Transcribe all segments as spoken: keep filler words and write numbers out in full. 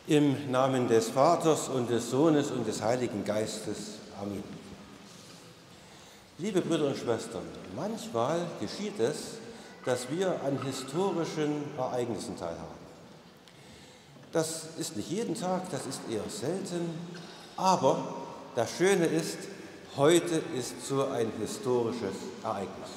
Im Namen des Vaters und des Sohnes und des Heiligen Geistes. Amen. Liebe Brüder und Schwestern, manchmal geschieht es, dass wir an historischen Ereignissen teilhaben. Das ist nicht jeden Tag, das ist eher selten, aber das Schöne ist, heute ist so ein historisches Ereignis.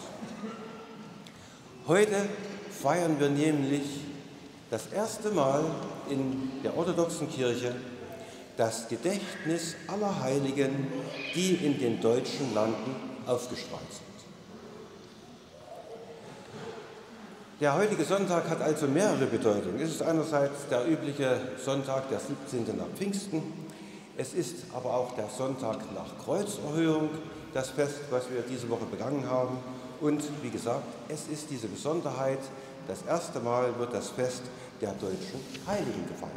Heute feiern wir nämlich das erste Mal in der orthodoxen Kirche das Gedächtnis aller Heiligen, die in den deutschen Landen aufgestrahlt sind. Der heutige Sonntag hat also mehrere Bedeutungen. Es ist einerseits der übliche Sonntag, der siebzehnte nach Pfingsten. Es ist aber auch der Sonntag nach Kreuzerhöhung, das Fest, was wir diese Woche begangen haben. Und wie gesagt, es ist diese Besonderheit, das erste Mal wird das Fest der deutschen Heiligen gefeiert.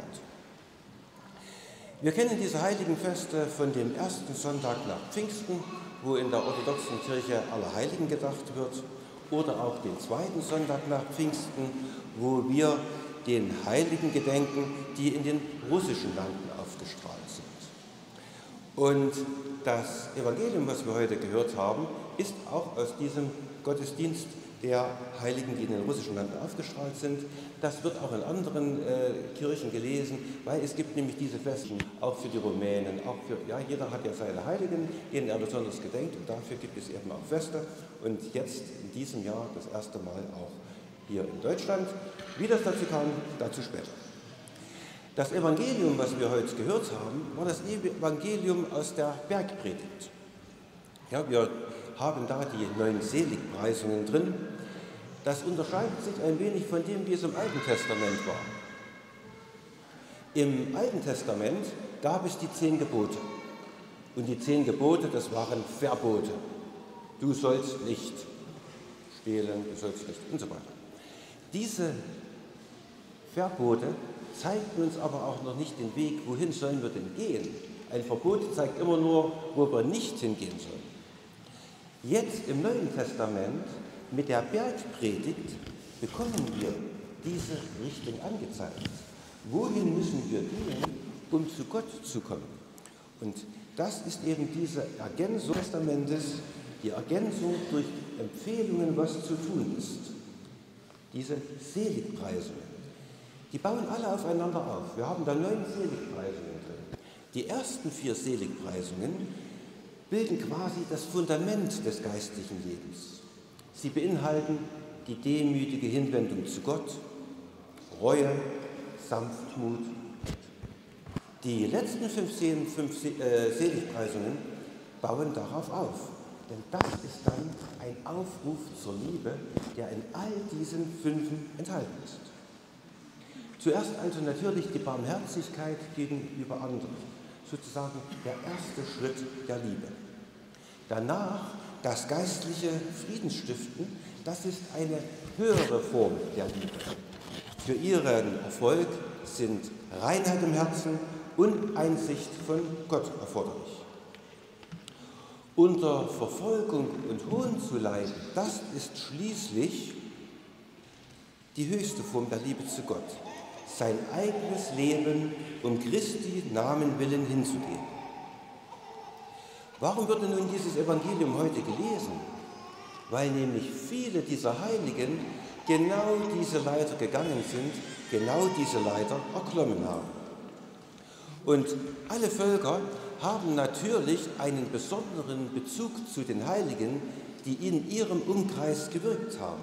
Wir kennen diese Heiligenfeste von dem ersten Sonntag nach Pfingsten, wo in der orthodoxen Kirche aller Heiligen gedacht wird, oder auch den zweiten Sonntag nach Pfingsten, wo wir den Heiligen gedenken, die in den russischen Landen aufgestrahlt sind. Und das Evangelium, was wir heute gehört haben, ist auch aus diesem Gottesdienst der Heiligen, die in den russischen Landen aufgestrahlt sind. Das wird auch in anderen äh, Kirchen gelesen, weil es gibt nämlich diese Feste auch für die Rumänen, auch für, ja, jeder hat ja seine Heiligen, denen er besonders gedenkt, und dafür gibt es eben auch Feste. Und jetzt in diesem Jahr das erste Mal auch hier in Deutschland. Wie das dazu kam, dazu später. Das Evangelium, was wir heute gehört haben, war das Evangelium aus der Bergpredigt. Ja, wir haben da die neun Seligpreisungen drin. Das unterscheidet sich ein wenig von dem, wie es im Alten Testament war. Im Alten Testament gab es die zehn Gebote. Und die zehn Gebote, das waren Verbote. Du sollst nicht stehlen, du sollst nicht und so weiter. Diese Verbote zeigten uns aber auch noch nicht den Weg, wohin sollen wir denn gehen. Ein Verbot zeigt immer nur, wo wir nicht hingehen sollen. Jetzt im Neuen Testament mit der Bergpredigt bekommen wir diese Richtung angezeigt. Wohin müssen wir gehen, um zu Gott zu kommen? Und das ist eben diese Ergänzung des Testamentes, die Ergänzung durch Empfehlungen, was zu tun ist. Diese Seligpreisungen, die bauen alle aufeinander auf. Wir haben da neun Seligpreisungen drin. Die ersten vier Seligpreisungen bilden quasi das Fundament des geistlichen Lebens. Sie beinhalten die demütige Hinwendung zu Gott, Reue, Sanftmut. Die letzten fünf, fünf äh, Seligpreisungen bauen darauf auf. Denn das ist dann ein Aufruf zur Liebe, der in all diesen Fünfen enthalten ist. Zuerst also natürlich die Barmherzigkeit gegenüber anderen, sozusagen der erste Schritt der Liebe. Danach das geistliche Friedensstiften, das ist eine höhere Form der Liebe. Für ihren Erfolg sind Reinheit im Herzen und Einsicht von Gott erforderlich. Unter Verfolgung und Hohn zu leiden, das ist schließlich die höchste Form der Liebe zu Gott. Sein eigenes Leben um Christi Namen willen hinzugeben. Warum wird denn nun dieses Evangelium heute gelesen? Weil nämlich viele dieser Heiligen genau diese Leiter gegangen sind, genau diese Leiter erklommen haben. Und alle Völker haben natürlich einen besonderen Bezug zu den Heiligen, die in ihrem Umkreis gewirkt haben.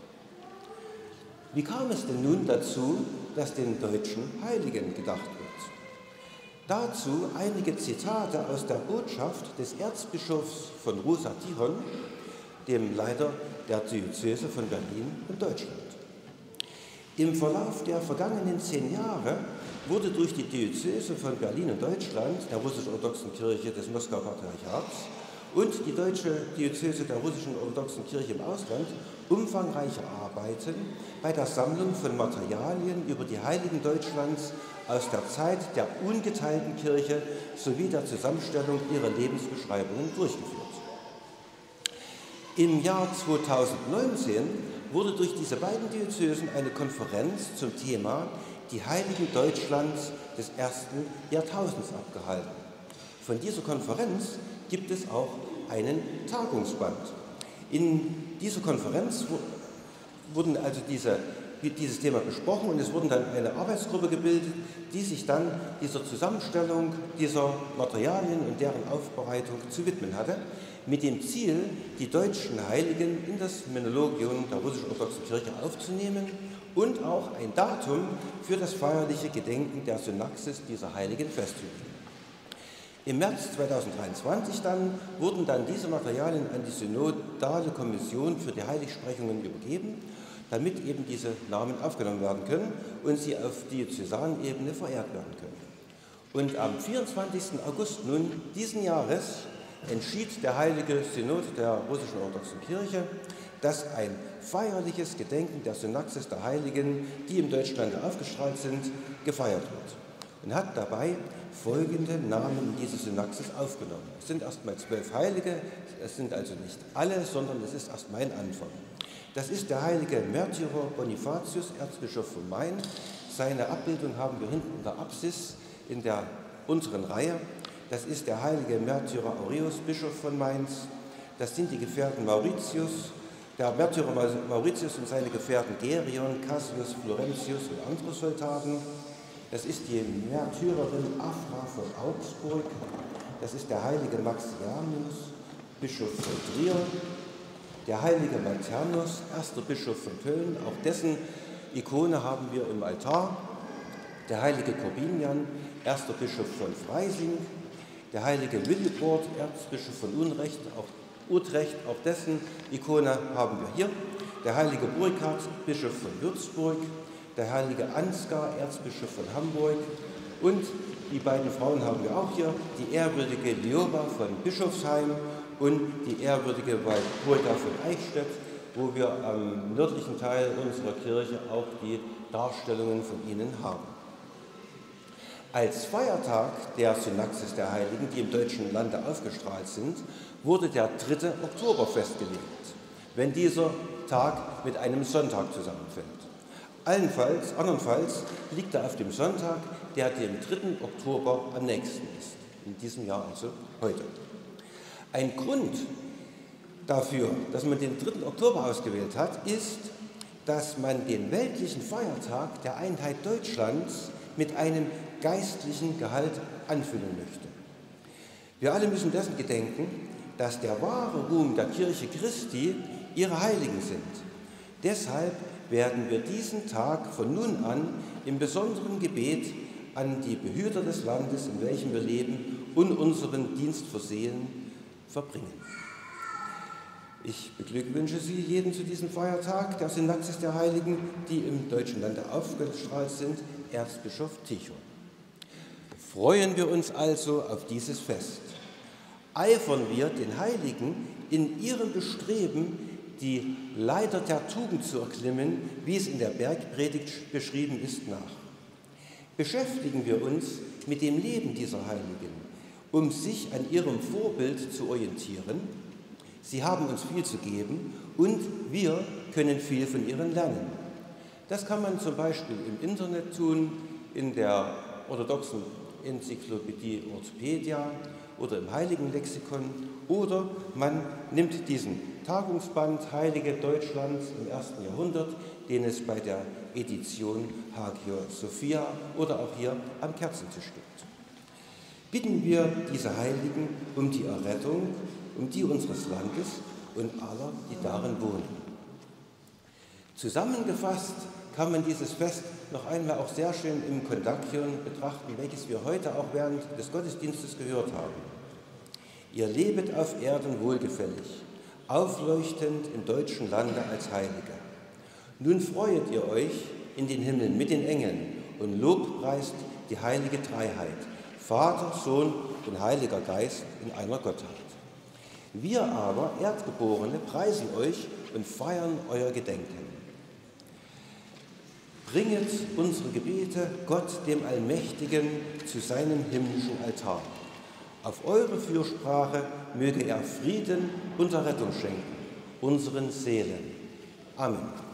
Wie kam es denn nun dazu, dass den deutschen Heiligen gedacht wird? Dazu einige Zitate aus der Botschaft des Erzbischofs von Roussat-Tihon, dem Leiter der Diözese von Berlin und Deutschland. Im Verlauf der vergangenen zehn Jahre wurde durch die Diözese von Berlin und Deutschland, der russisch-orthodoxen Kirche des Moskauer Patriarchats und die deutsche Diözese der russischen orthodoxen Kirche im Ausland umfangreiche Arbeiten bei der Sammlung von Materialien über die Heiligen Deutschlands aus der Zeit der ungeteilten Kirche sowie der Zusammenstellung ihrer Lebensbeschreibungen durchgeführt. Im Jahr zweitausendneunzehn wurde durch diese beiden Diözesen eine Konferenz zum Thema die Heiligen Deutschlands des ersten Jahrtausends abgehalten. Von dieser Konferenz gibt es auch einen Tagungsband. In dieser Konferenz wurden also diese, dieses Thema besprochen und es wurde dann eine Arbeitsgruppe gebildet, die sich dann dieser Zusammenstellung dieser Materialien und deren Aufbereitung zu widmen hatte, mit dem Ziel, die deutschen Heiligen in das Menologium der russisch-orthodoxen Kirche aufzunehmen und auch ein Datum für das feierliche Gedenken der Synaxis dieser Heiligen festzulegen. Im März zweitausenddreiundzwanzig dann wurden dann diese Materialien an die Synodale Kommission für die Heiligsprechungen übergeben, damit eben diese Namen aufgenommen werden können und sie auf Diözesanebene verehrt werden können. Und am vierundzwanzigsten August nun diesen Jahres entschied der Heilige Synod der russischen orthodoxen Kirche, dass ein feierliches Gedenken der Synaxis der Heiligen, die im Deutschlande aufgestrahlt sind, gefeiert wird. Und hat dabei folgende Namen in diese Synaxis aufgenommen. Es sind erstmal zwölf Heilige, es sind also nicht alle, sondern es ist erst mein Anfang. Das ist der heilige Märtyrer Bonifatius, Erzbischof von Mainz. Seine Abbildung haben wir hinten in der Apsis in der unteren Reihe. Das ist der heilige Märtyrer Aureus, Bischof von Mainz. Das sind die Gefährten Mauritius, der Märtyrer Mauritius und seine Gefährten Gerion, Cassius, Florentius und andere Soldaten. Das ist die Märtyrerin Afra von Augsburg. Das ist der heilige Maxianus, Bischof von Trier. Der heilige Maternus, erster Bischof von Köln. Auch dessen Ikone haben wir im Altar. Der heilige Corbinian, erster Bischof von Freising. Der heilige Willibord, Erzbischof von Unrecht, auch Utrecht, auch dessen Ikone haben wir hier. Der heilige Burkhard, Bischof von Würzburg. Der heilige Ansgar, Erzbischof von Hamburg, und die beiden Frauen haben wir auch hier, die ehrwürdige Lioba von Bischofsheim und die ehrwürdige Walpurga von Eichstätt, wo wir am nördlichen Teil unserer Kirche auch die Darstellungen von ihnen haben. Als Feiertag der Synaxis der Heiligen, die im deutschen Lande aufgestrahlt sind, wurde der dritte Oktober festgelegt, wenn dieser Tag mit einem Sonntag zusammenfällt. Allenfalls, andernfalls liegt er auf dem Sonntag, der dem dritten Oktober am nächsten ist, in diesem Jahr also heute. Ein Grund dafür, dass man den dritten Oktober ausgewählt hat, ist, dass man den weltlichen Feiertag der Einheit Deutschlands mit einem geistlichen Gehalt anfüllen möchte. Wir alle müssen dessen gedenken, dass der wahre Ruhm der Kirche Christi ihre Heiligen sind. Deshalb werden wir diesen Tag von nun an im besonderen Gebet an die Behüter des Landes, in welchem wir leben, und unseren Dienst versehen, verbringen. Ich beglückwünsche Sie jeden zu diesem Feiertag der Synaxis der Heiligen, die im deutschen Lande aufgestrahlt sind, Erzbischof Tichon. Freuen wir uns also auf dieses Fest. Eifern wir den Heiligen in ihrem Bestreben, die Leiter der Tugend zu erklimmen, wie es in der Bergpredigt beschrieben ist, nach. Beschäftigen wir uns mit dem Leben dieser Heiligen, um sich an ihrem Vorbild zu orientieren. Sie haben uns viel zu geben und wir können viel von ihnen lernen. Das kann man zum Beispiel im Internet tun, in der orthodoxen Enzyklopädie Orthopedia oder im Heiligenlexikon, oder man nimmt diesen Tagungsband Heilige Deutschlands im ersten Jahrhundert, den es bei der Edition Hagia Sophia oder auch hier am Kerzentisch gibt. Bitten wir diese Heiligen um die Errettung, um die unseres Landes und aller, die darin wohnen. Zusammengefasst kann man dieses Fest noch einmal auch sehr schön im Kondakion betrachten, welches wir heute auch während des Gottesdienstes gehört haben. Ihr lebet auf Erden wohlgefällig, aufleuchtend im deutschen Lande als Heilige. Nun freuet ihr euch in den Himmeln mit den Engeln und lobpreist die heilige Dreiheit, Vater, Sohn und Heiliger Geist in einer Gottheit. Wir aber, Erdgeborene, preisen euch und feiern euer Gedenken. Bringet unsere Gebete Gott, dem Allmächtigen, zu seinem himmlischen Altar. Auf eure Fürsprache möge er Frieden und Errettung schenken, unseren Seelen. Amen.